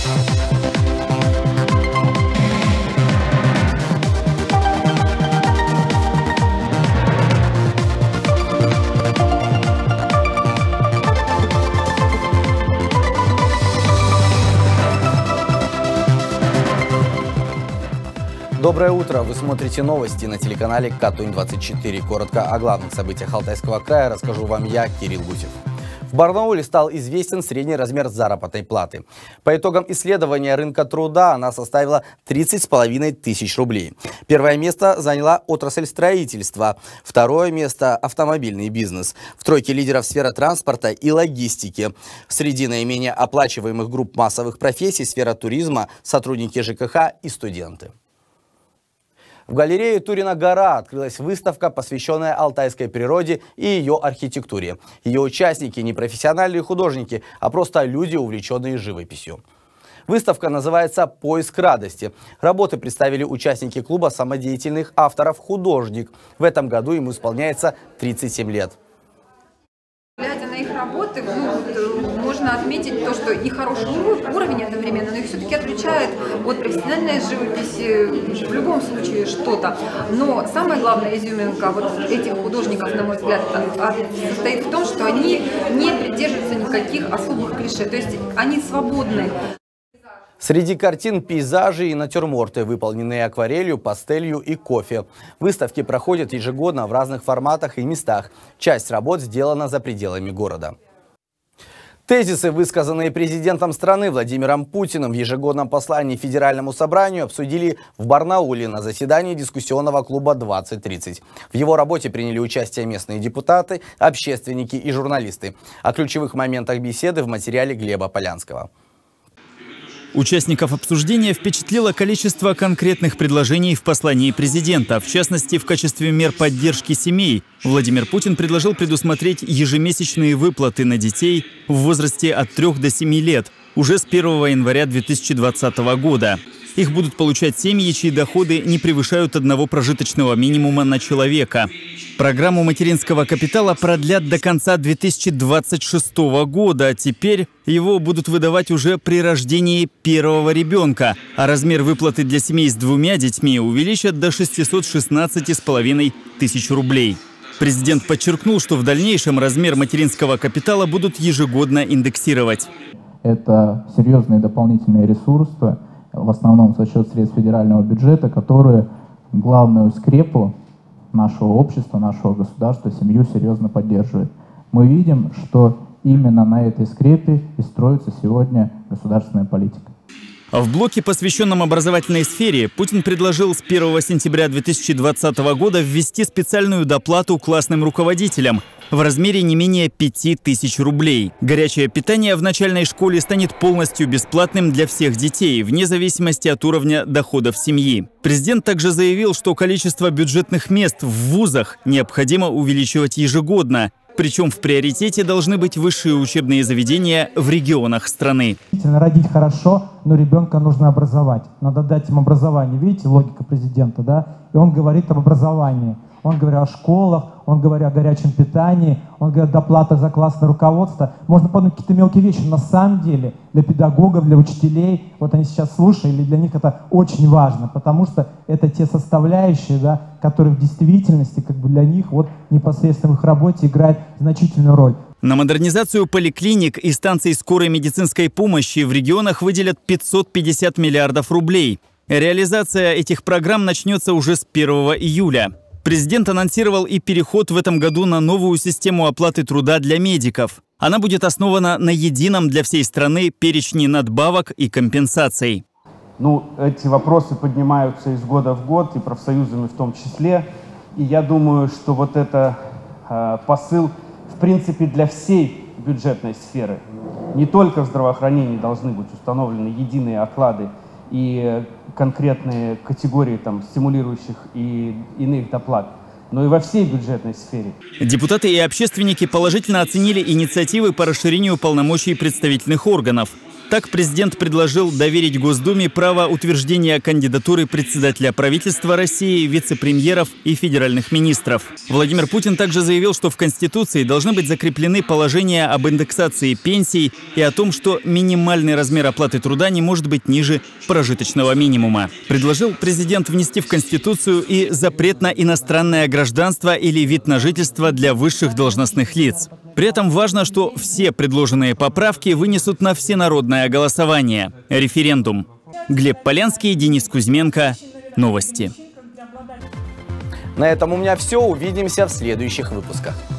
Доброе утро! Вы смотрите новости на телеканале Катунь-24. Коротко о главных событиях Алтайского края расскажу вам я, Кирилл Гусев. В Барнауле стал известен средний размер заработной платы. По итогам исследования рынка труда она составила 30,5 тысяч рублей. Первое место заняла отрасль строительства. Второе место – автомобильный бизнес. В тройке лидеров сфера транспорта и логистики. Среди наименее оплачиваемых групп массовых профессий – сфера туризма, сотрудники ЖКХ и студенты. В галерее Турина гора открылась выставка, посвященная алтайской природе и ее архитектуре. Ее участники не профессиональные художники, а просто люди, увлеченные живописью. Выставка называется «Поиск радости». Работы представили участники клуба самодеятельных авторов «Художник». В этом году ему исполняется 37 лет. Глядя на их работы, можно отметить то, что и хороший уровень одновременно, но их все-таки отличает от профессиональной живописи в любом случае что-то. Но самая главная изюминка вот этих художников, на мой взгляд, состоит в том, что они не придерживаются никаких особых клише, то есть они свободны. Среди картин пейзажи и натюрморты, выполненные акварелью, пастелью и кофе. Выставки проходят ежегодно в разных форматах и местах. Часть работ сделана за пределами города. Тезисы, высказанные президентом страны Владимиром Путиным в ежегодном послании Федеральному собранию, обсудили в Барнауле на заседании дискуссионного клуба 2030. В его работе приняли участие местные депутаты, общественники и журналисты. О ключевых моментах беседы в материале Глеба Полянского. Участников обсуждения впечатлило количество конкретных предложений в послании президента. В частности, в качестве мер поддержки семей Владимир Путин предложил предусмотреть ежемесячные выплаты на детей в возрасте от 3 до 7 лет уже с 1 января 2020 года. Их будут получать семьи, чьи доходы не превышают одного прожиточного минимума на человека. Программу материнского капитала продлят до конца 2026 года. Теперь его будут выдавать уже при рождении первого ребенка. А размер выплаты для семей с 2 детьми увеличат до 616,5 тысяч рублей. Президент подчеркнул, что в дальнейшем размер материнского капитала будут ежегодно индексировать. Это серьезные дополнительные ресурсы, в основном за счет средств федерального бюджета, которые главную скрепу нашего общества, нашего государства, семью серьезно поддерживают. Мы видим, что именно на этой скрепе и строится сегодня государственная политика. В блоке, посвященном образовательной сфере, Путин предложил с 1 сентября 2020 года ввести специальную доплату классным руководителям в размере не менее 5000 рублей. Горячее питание в начальной школе станет полностью бесплатным для всех детей, вне зависимости от уровня доходов семьи. Президент также заявил, что количество бюджетных мест в вузах необходимо увеличивать ежегодно. Причем в приоритете должны быть высшие учебные заведения в регионах страны. Родить хорошо, но ребенка нужно образовать. Надо дать им образование. Видите, логика президента, да? И он говорит об образовании. Он говорит о школах, он говорит о горячем питании, он говорит о доплатах за классное руководство. Можно подумать какие-то мелкие вещи. Но на самом деле для педагогов, для учителей, вот они сейчас слушали, для них это очень важно, потому что это те составляющие, да, которые в действительности для них непосредственно в их работе играют значительную роль. На модернизацию поликлиник и станций скорой медицинской помощи в регионах выделят 550 миллиардов рублей. Реализация этих программ начнется уже с 1 июля. Президент анонсировал и переход в этом году на новую систему оплаты труда для медиков. Она будет основана на едином для всей страны перечне надбавок и компенсаций. Эти вопросы поднимаются из года в год, и профсоюзами в том числе. И я думаю, что вот это посыл, в принципе, для всей бюджетной сферы. Не только в здравоохранении должны быть установлены единые оклады и конкретные категории стимулирующих и иных доплат, но и во всей бюджетной сфере. Депутаты и общественники положительно оценили инициативы по расширению полномочий представительных органов. Так президент предложил доверить Госдуме право утверждения кандидатуры председателя правительства России, вице-премьеров и федеральных министров. Владимир Путин также заявил, что в Конституции должны быть закреплены положения об индексации пенсий и о том, что минимальный размер оплаты труда не может быть ниже прожиточного минимума. Предложил президент внести в Конституцию и запрет на иностранное гражданство или вид на жительство для высших должностных лиц. При этом важно, что все предложенные поправки вынесут на всенародное голосование – референдум. Глеб Полянский, Денис Кузьменко. Новости. На этом у меня все. Увидимся в следующих выпусках.